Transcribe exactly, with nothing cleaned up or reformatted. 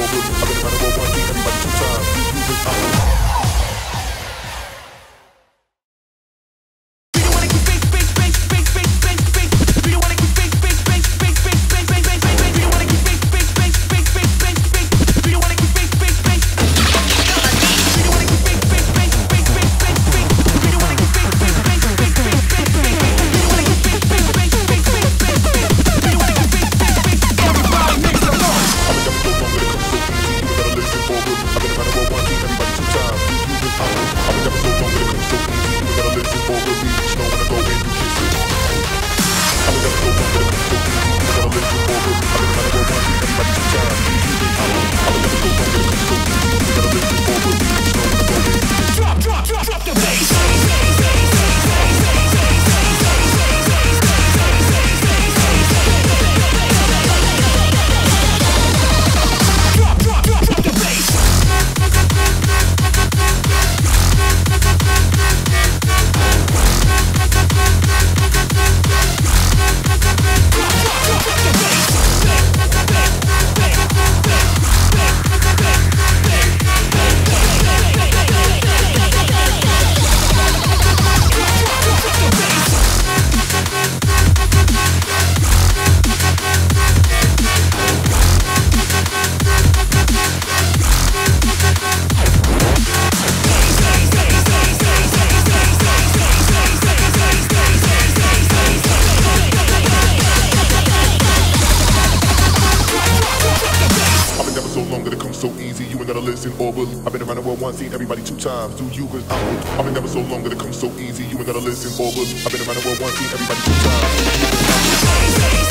I've been around the world once, seen everybody two times. Do you? Cause I'm I've been never so long that it comes so easy. You ain't gotta listen, or I've been around the world once, seen everybody two times.